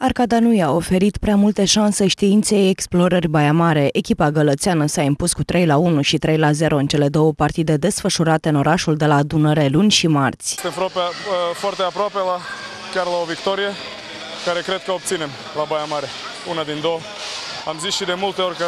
Arcada nu i-a oferit prea multe șanse științei Explorări Baia Mare. Echipa gălățeană s-a impus cu 3-1 și 3-0 în cele două partide desfășurate în orașul de la Dunăre luni și marți. Suntem foarte aproape, chiar la o victorie, care cred că obținem la Baia Mare. Una din două. Am zis și de multe ori că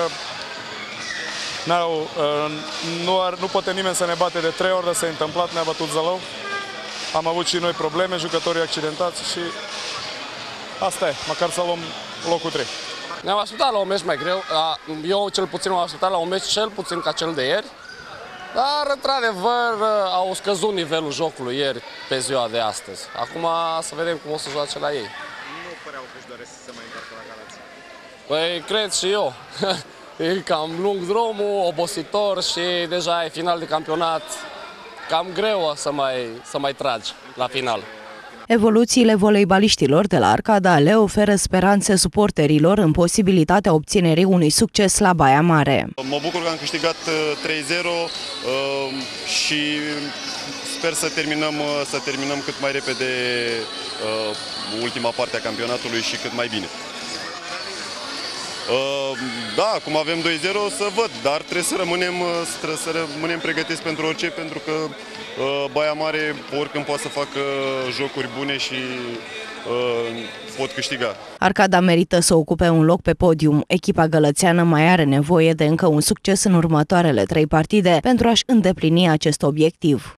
nu poate nimeni să ne bate de 3 ori, dar s-a întâmplat, ne-a bătut Zălău. Am avut și noi probleme, jucătorii accidentați și asta e, măcar să luăm locul 3. Ne-am așteptat la un meci mai greu. Eu cel puțin m-am așteptat la un meci cel puțin ca cel de ieri. Dar, într-adevăr, au scăzut nivelul jocului ieri pe ziua de astăzi. Acum să vedem cum o să joace la ei. Nu păreau că își doresc să se mai întoarcă la Galați. Păi, cred și eu. E cam lung drumul, obositor și deja e final de campionat. Cam greu să mai tragi la final. Evoluțiile voleibaliștilor de la Arcada le oferă speranțe suporterilor în posibilitatea obținerii unui succes la Baia Mare. Mă bucur că am câștigat 3-0 și sper să terminăm cât mai repede ultima parte a campionatului și cât mai bine. Da, acum avem 2-0 să văd, dar trebuie să rămânem pregătiți pentru orice, pentru că Baia Mare oricând poate să facă jocuri bune și pot câștiga. Arcada merită să ocupe un loc pe podium. Echipa gălățeană mai are nevoie de încă un succes în următoarele 3 partide pentru a-și îndeplini acest obiectiv.